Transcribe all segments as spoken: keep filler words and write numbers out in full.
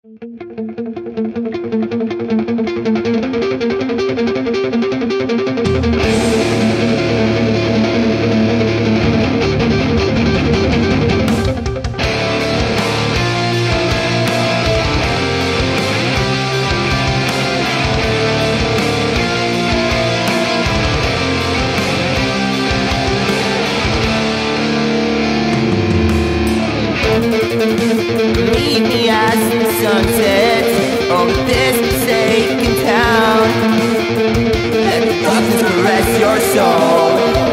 Meet me as the sun sets over this forsaken town. Let the darkness caress your soul.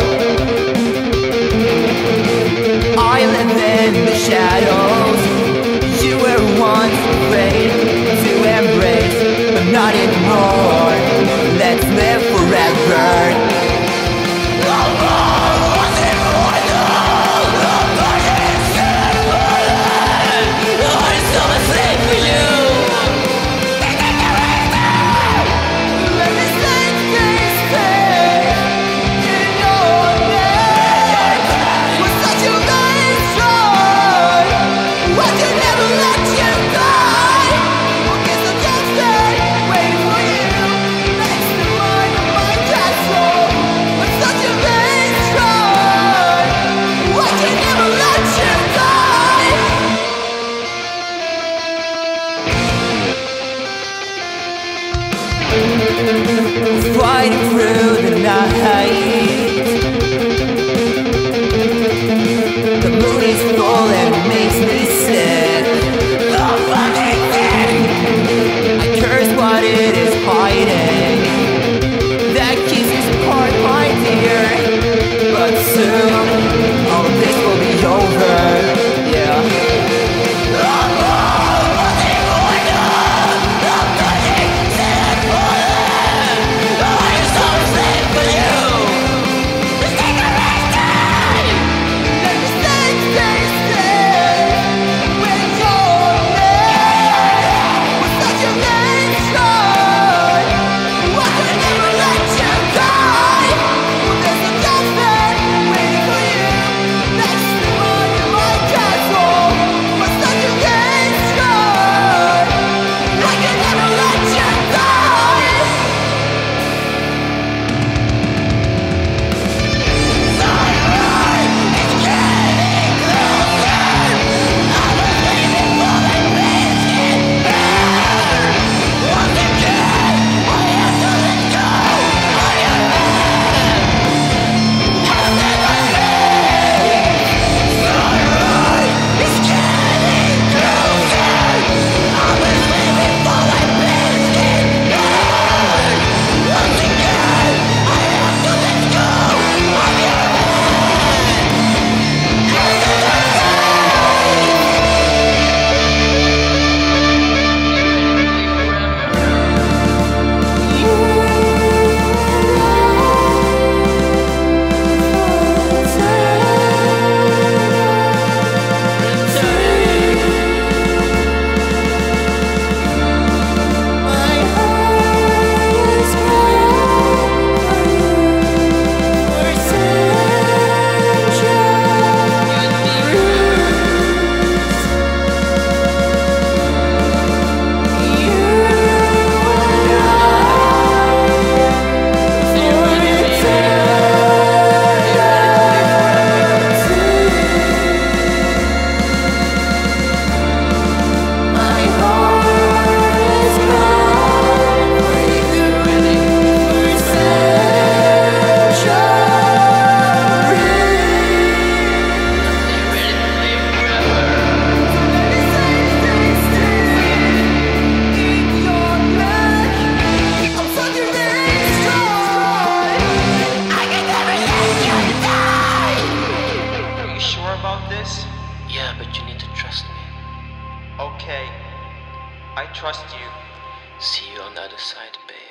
I live in the shadows. You were once afraid to embrace, but not anymore. Let's live forever. Fighting through the night, the moon is full and it makes me sick. The fucking thing, I curse what it is hiding, that keeps us apart, my dear. But soon, all of this will be over, yeah. Yeah, but you need to trust me. Okay, I trust you. See you on the other side, babe.